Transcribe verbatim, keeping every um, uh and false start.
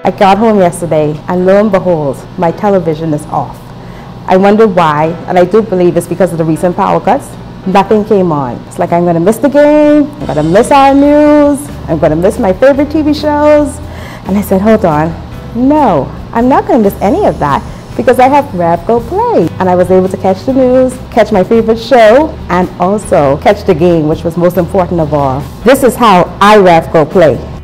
I got home yesterday and lo and behold, my television is off. I wonder why, and I do believe it's because of the recent power cuts. Nothing came on. It's like I'm going to miss the game, I'm going to miss our news, I'm going to miss my favorite T V shows. And I said, hold on, no, I'm not going to miss any of that because I have REVGO Play. And I was able to catch the news, catch my favorite show, and also catch the game, which was most important of all. This is how I REVGO Play.